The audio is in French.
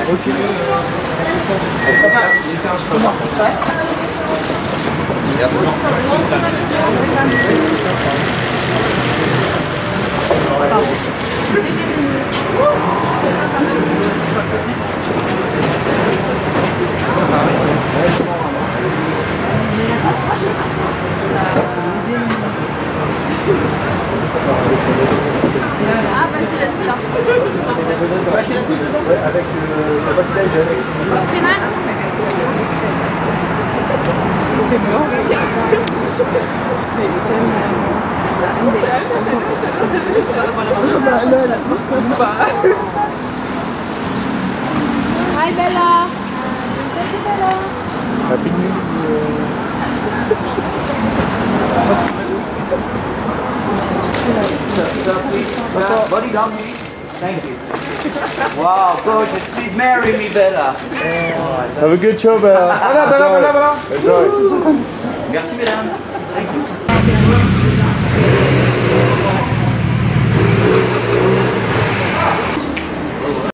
Ok. Merci. Ah, bah c'est là-dessus là. Ouais, avec le backstage avec. Final. C'est bon. Hi Bella. Salut Bella. Happy New Body down, please. Thank you. Wow, gorgeous. Please marry me, Bella. Have a good show, Bella. Bella. Enjoy. Merci, mesdames. Thank you.